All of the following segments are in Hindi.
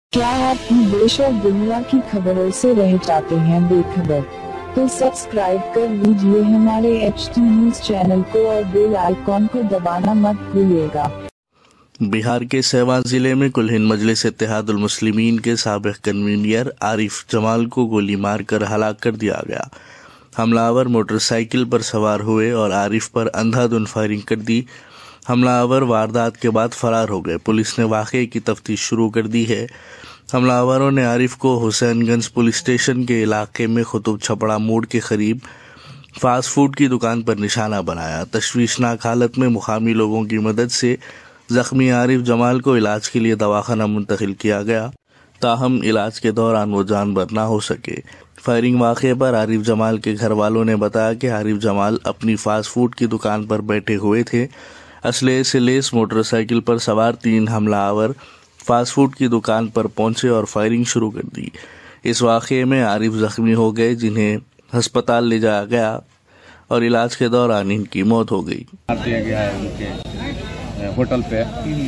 क्या आप देश और दुनिया की खबरों से रह जाते हैं बेखबर? तो सब्सक्राइब कर लीजिए हमारे HT न्यूज चैनल को और बेल आइकॉन को दबाना मत भूलिएगा। बिहार के सेवान जिले में कुल हिंद मजलिस इत्तेहादुल मुस्लिमीन के साबिक कन्वीनर आरिफ जमाल को गोली मारकर हलाक कर दिया गया। हमलावर मोटरसाइकिल पर सवार हुए और आरिफ पर अंधाधुंध फायरिंग कर दी। हमलावर वारदात के बाद फरार हो गए। पुलिस ने वाक़े की तफ्तीश शुरू कर दी है। हमलावरों ने आरिफ को हुसैनगंज पुलिस स्टेशन के इलाके में कुतुब छपड़ा मोड़ के करीब फास्ट फूड की दुकान पर निशाना बनाया। तशवीशनाक हालत में मुकामी लोगों की मदद से जख्मी आरिफ जमाल को इलाज के लिए दवाखाना मुंतकिल किया गया, ताहम इलाज के दौरान वो जानबर ना हो सके। फायरिंग वाक़े पर आरिफ जमाल के घर वालों ने बताया कि आरिफ जमाल अपनी फास्ट फूड की दुकान पर बैठे हुए थे। असलहे से लेस मोटरसाइकिल पर सवार 3 हमलावर फास्ट फूड की दुकान पर पहुंचे और फायरिंग शुरू कर दी। इस वाक़े में आरिफ जख्मी हो गए, जिन्हें अस्पताल ले जाया गया और इलाज के दौरान इनकी मौत हो गई। दिया गया है उनके होटल पे,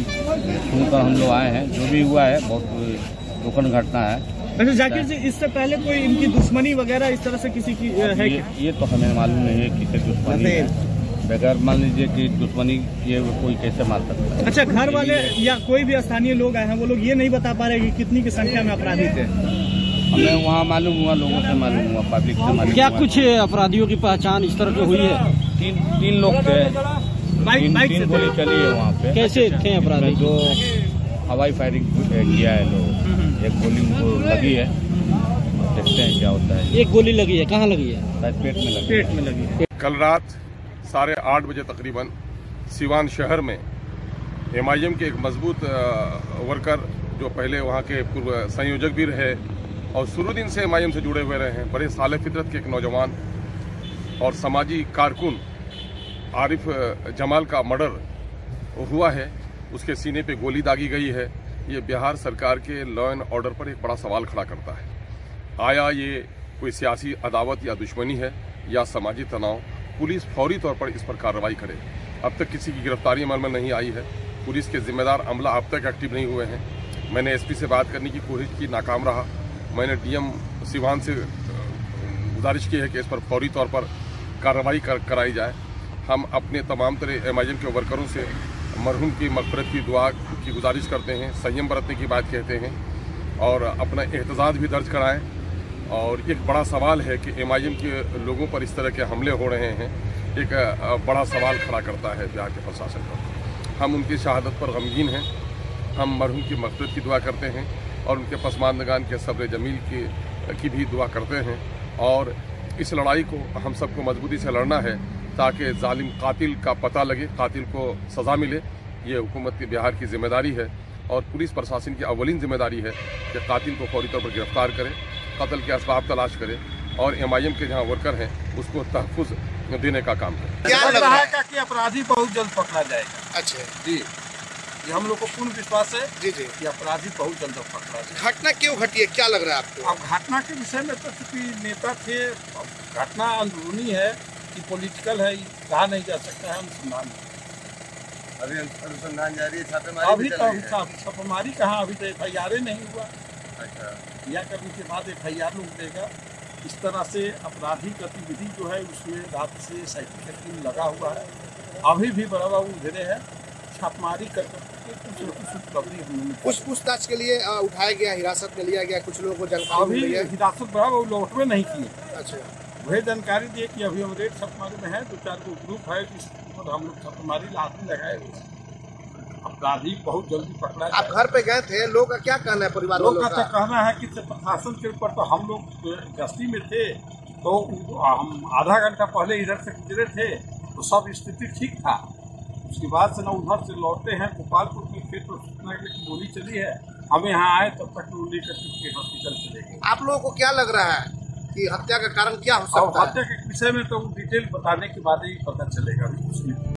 सुनकर हम लोग आए हैं। जो भी हुआ है बहुत दुखद घटना है। वैसे जाकिर जी, इससे पहले कोई इनकी दुश्मनी वगैरह इस तरह से किसी की है? ये तो हमें मालूम नहीं है किसी दुश्मनी है। बगैर मान लीजिए कि दुश्मनी किए हुए कोई कैसे मार सकता है। अच्छा, घर वाले या कोई भी स्थानीय लोग आए हैं, वो लोग ये नहीं बता पा रहे कि कितनी की संख्या में अपराधी थे? हमें वहाँ मालूम हुआ, लोगों से मालूम हुआ, पब्लिक से मालूम। क्या कुछ अपराधियों की पहचान इस तरह की हुई है? तीन लोग थे। तीन गोली चली है वहाँ पे। कैसे थे अपराधी? जो हवाई फायरिंग किया है लोग, एक गोली उनको लगी है। देखते हैं क्या होता है। एक गोली लगी है, कहाँ लगी है? पेट में लगी है। कल रात 8:30 बजे तकरीबन सिवान शहर में MIM के एक मजबूत वर्कर, जो पहले वहाँ के पूर्व संयोजक भी रहे और शुरू दिन से MIM से जुड़े हुए रहे हैं, बड़े साले फितरत के एक नौजवान और समाजी कारकुन आरिफ जमाल का मर्डर हुआ है। उसके सीने पे गोली दागी गई है। ये बिहार सरकार के लॉ एंड ऑर्डर पर एक बड़ा सवाल खड़ा करता है। आया ये कोई सियासी अदावत या दुश्मनी है या समाजी तनाव? पुलिस फौरी तौर पर इस पर कार्रवाई करे। अब तक किसी की गिरफ्तारी अमल में नहीं आई है। पुलिस के जिम्मेदार अमला अब तक एक्टिव नहीं हुए हैं। मैंने SP से बात करने की कोशिश की, नाकाम रहा। मैंने DM सिवान से गुजारिश की है कि इस पर फौरी तौर पर कार्रवाई कराई जाए। हम अपने तमाम तरह MIM के वर्करों से मरहूम की मग़फ़िरत की दुआ की गुजारिश करते हैं, संयम बरतने की बात कहते हैं और अपना एहतजाज भी दर्ज कराएं। और एक बड़ा सवाल है कि MIM के लोगों पर इस तरह के हमले हो रहे हैं, एक बड़ा सवाल खड़ा करता है बिहार के प्रशासन पर। हम उनकी शहादत पर गमगीन हैं। हम मरहूम की मग़फ़िरत की दुआ करते हैं और उनके पसमानदगान के सब्र जमील की भी दुआ करते हैं। और इस लड़ाई को हम सबको मजबूती से लड़ना है ताकि जालिम कातिल का पता लगे, कातिल को सज़ा मिले। ये हुकूमत की बिहार की जिम्मेदारी है और पुलिस प्रशासन की अव्वलीन जिम्मेदारी है कि कातिल को फौरी तौर पर गिरफ्तार करें, कत्ल के असबाब तलाश करें और MIM के जहां वर्कर हैं उसको तहफ़्फ़ुज़ देने का काम करें। क्या लग रहा है कि अपराधी बहुत जल्द पकड़ा जाएगा? अच्छा जी, ये हम लोग को पूर्ण विश्वास है जी जी कि अपराधी बहुत जल्द पकड़ा जाएगा। घटना क्यों घटी है, क्या लग रहा है आपको? अब घटना के विषय में तो चूंकि नेता थे, घटना अंदरूनी है कि पॉलिटिकल है, कहा नहीं जा सकता है। अनुसंधान अभी अनुसंधान जारी है, अभी तो छापेमारी कहाँ, अभी तो FIR नहीं हुआ। अच्छा, या करने के बाद FIR लोग देगा। इस तरह से अपराधी गतिविधि जो है उसमें रात से साइकिल का टीम लगा हुआ है, अभी भी बराबर उधरे है। छापेमारी करके कुछ उपलब्धि हमने कुछ पूछताछ के लिए उठाया गया, हिरासत में लिया गया, कुछ लोगों को जानकारी अभी मिली है। हिरासत बराबर लौट में नहीं किए। अच्छा, वही जानकारी दिए कि अभी हम रेड छापेमारी में है, 2-4 को ग्रुप है, इस पर हम लोग छापेमारी लाठी लगाए हुए हैं। अपराधी बहुत जल्दी पकड़ा है। आप घर पे गए थे, लोगों का क्या कहना है? परिवार लोग का तो कहना है कि प्रशासन के ऊपर, तो हम लोग गश्ती में थे तो हम आधा घंटा पहले इधर से गुजरे थे तो सब स्थिति ठीक था। उसके बाद से ना उधर से लौटे हैं गोपालपुर में, फिर तो सूचना की गोली चली है। हम यहाँ आए तब तक वो लेकर के हॉस्पिटल चले गए। आप लोगों को क्या लग रहा है कि हत्या का कारण क्या हो सकता है? हत्या के विषय में तो डिटेल बताने के बाद ही पता चलेगा।